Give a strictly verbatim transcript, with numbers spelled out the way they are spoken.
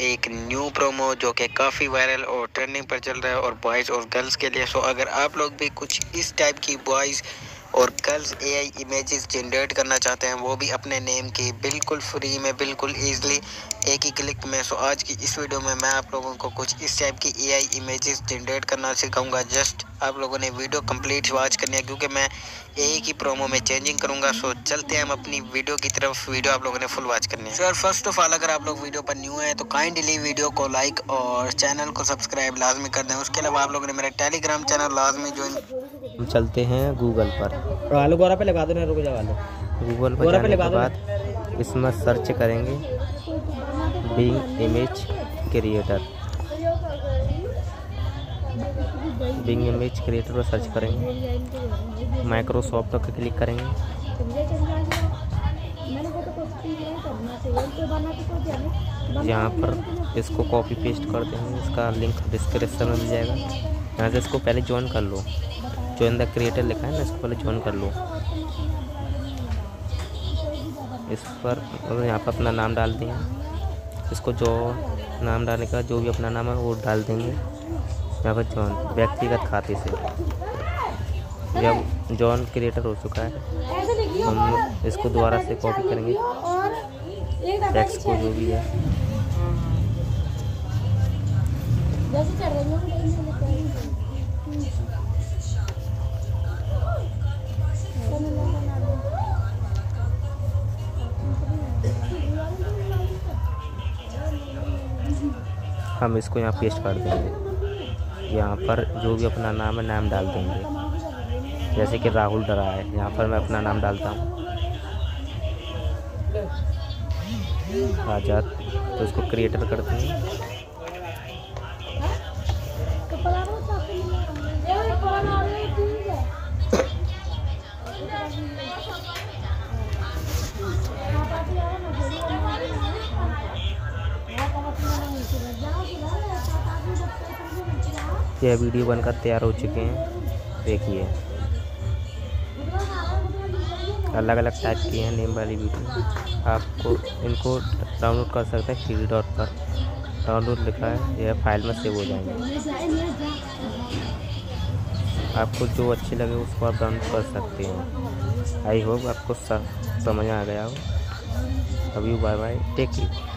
एक new promo जो कि काफ़ी वायरल और ट्रेंडिंग पर चल रहा है और बॉयज़ और गर्ल्स के लिए। सो अगर आप लोग भी कुछ इस टाइप की बॉयज़ और गर्ल्स एआई इमेजेस जनरेट करना चाहते हैं, वो भी अपने नेम की बिल्कुल फ्री में, बिल्कुल ईजिली एक ही क्लिक में। सो आज की इस वीडियो में मैं आप लोगों को कुछ इस टाइप की एआई इमेजेस जनरेट करना सिखाऊंगा। जस्ट आप लोगों ने वीडियो कंप्लीट वॉच करनी है क्योंकि मैं एक ही प्रोमो में चेंजिंग करूंगा। सो चलते हैं हम अपनी वीडियो की तरफ। वीडियो आप लोगों ने फुल वॉच करनी है। सर फर्स्ट ऑफ ऑल अगर आप लोग वीडियो पर न्यू हैं तो काइंडली वीडियो को लाइक और चैनल को सब्सक्राइब लाजमी कर दें। उसके अलावा आप लोगों ने मेरा टेलीग्राम चैनल लाजमी ज्वाइन। हम चलते हैं गूगल पर। आलू गोरा पे लगा दो, रुक जाओ आलू गूगल पर जाने के बाद इसमें सर्च करेंगे Bing image creator. Bing image creator पर सर्च करेंगे, माइक्रोसॉफ्ट पर क्लिक करेंगे। यहाँ पर इसको कॉपी पेस्ट कर देंगे, इसका लिंक डिस्क्रिप्शन में मिल जाएगा। यहाँ से इसको पहले ज्वाइन कर लो, ज्वाइन द क्रिएटर लिखा है ना, इसको पहले ज्वाइन कर लो। इस पर यहाँ पर अपना नाम डाल देंगे। इसको जो नाम डालने का जो भी अपना नाम है वो डाल देंगे। यहाँ पर जॉन व्यक्तिगत खाते से जब जॉन क्रिएटर हो चुका है, हम इसको दोबारा से कॉपी करेंगे टेक्स्ट को जो भी है। हम इसको यहाँ पेस्ट कर देंगे। यहाँ पर जो भी अपना नाम है नाम डाल देंगे, जैसे कि राहुल डरा है। यहाँ पर मैं अपना नाम डालता हूँ आजाद, तो इसको क्रिएटर कर देंगे। यह वीडियो बनकर तैयार हो चुके हैं। देखिए अलग अलग टाइप की हैं नेम वाली वीडियो। आपको इनको डाउनलोड कर सकते हैं फ्री डॉट पर। डाउनलोड लिखा है, यह फाइल में सेव हो जाएंगे। आपको जो अच्छी लगे उसको आप डाउनलोड कर सकते हैं। आई होप आपको समझ आ गया हो। अभी बाय बाय, टेक केयर।